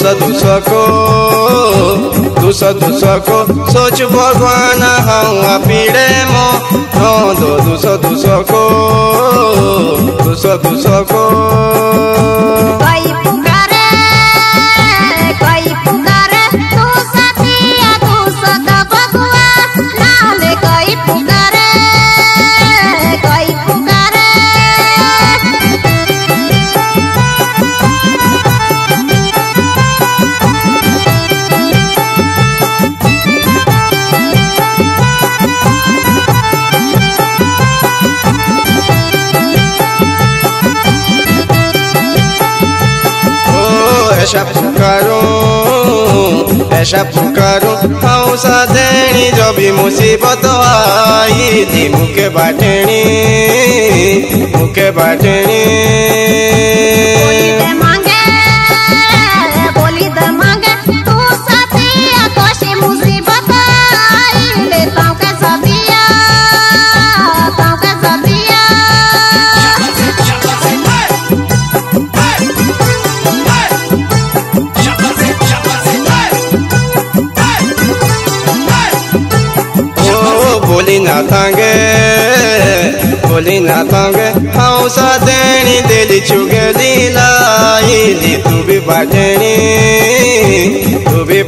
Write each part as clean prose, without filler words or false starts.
दूसो को सोच भगवान हाँ पीड़े मो दो दूसो को कोई पुकारे तू सतिया तू सत भगवान नाम कोई पुकारे ऐसा पुकारो हौसा देनी जो भी मुसीबत आई थी मुके बाटनी बोली दे मांगे तू सतिया कोशी मुसीबत आई ले ताऊ के सतिया बोली ना तांगे हौसा देनी दिली चुगली लाई दी तू भी बाटनी बोली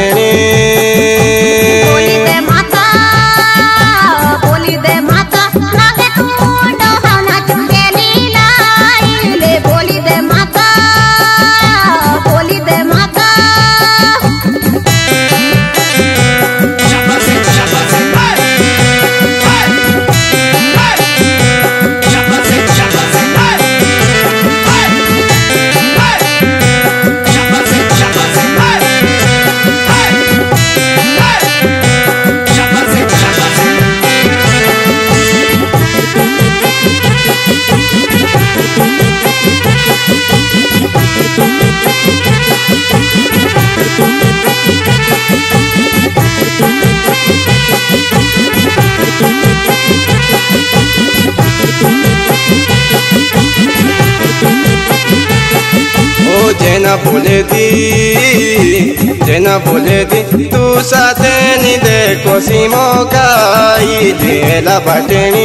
दे माता नागे तू डोहाना चुगली लाई ले बोली दे माता जेना बोले दी तू साथे नी देखो सीमो काई थी एला बाटनी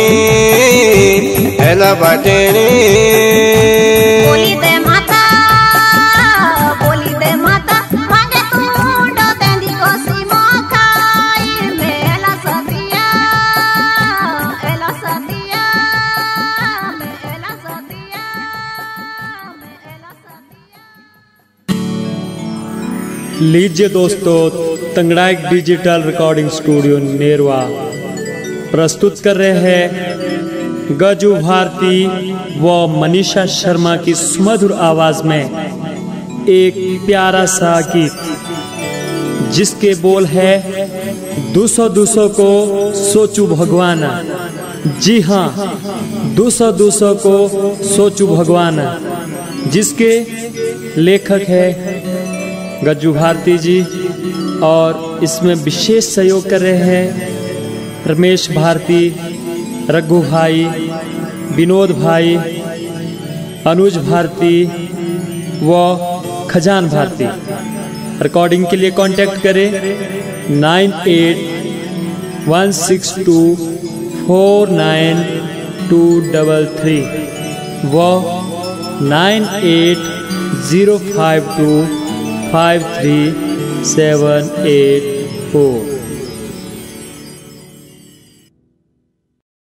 बोली दे माता मांगे तू डो तेंदी को सीमो काई मेला सतिया लीजिए दोस्तों, तंगड़ा एक डिजिटल रिकॉर्डिंग स्टूडियो नेरवा प्रस्तुत कर रहे हैं गजू भारती व मनीषा शर्मा की सुमधुर आवाज में एक प्यारा सा गीत जिसके बोल है दूसो को सोचू भगवाना। जी हाँ, दूसो को सोचू भगवाना, जिसके लेखक है गज्जू भारती जी और इसमें विशेष सहयोग कर रहे हैं रमेश भारती, रघु भाई, विनोद भाई, अनुज भारती व खजान भारती। रिकॉर्डिंग के लिए कांटेक्ट करें 9816249233 व 9805253784।